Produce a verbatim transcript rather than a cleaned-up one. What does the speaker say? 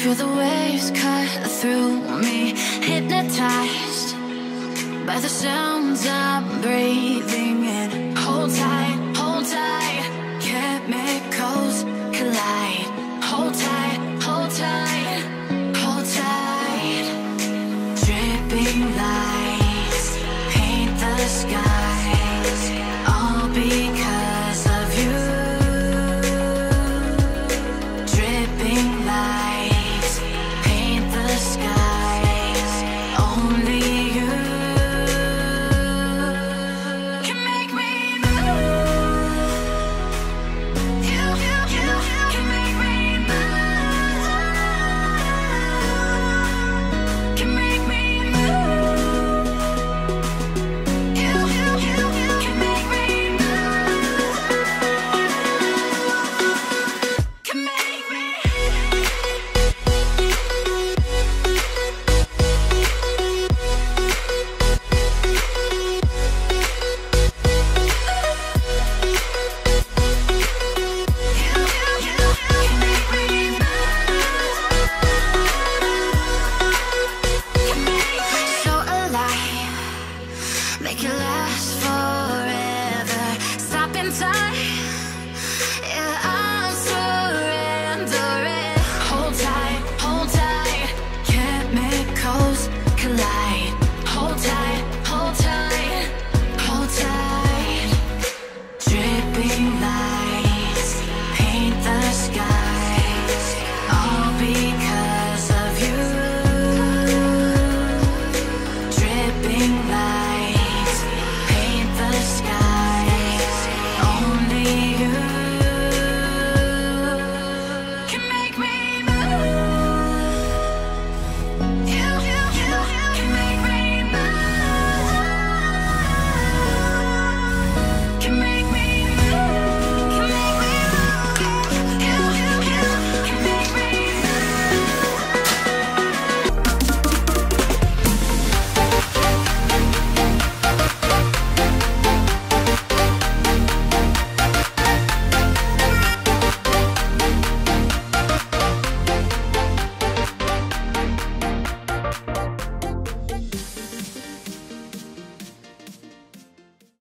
Feel the waves cut through me, hypnotized by the sounds I'm breathing in. Hold tight, hold tight, chemicals collide. Hold tight, hold tight, hold tight. Dripping lights paint the sky.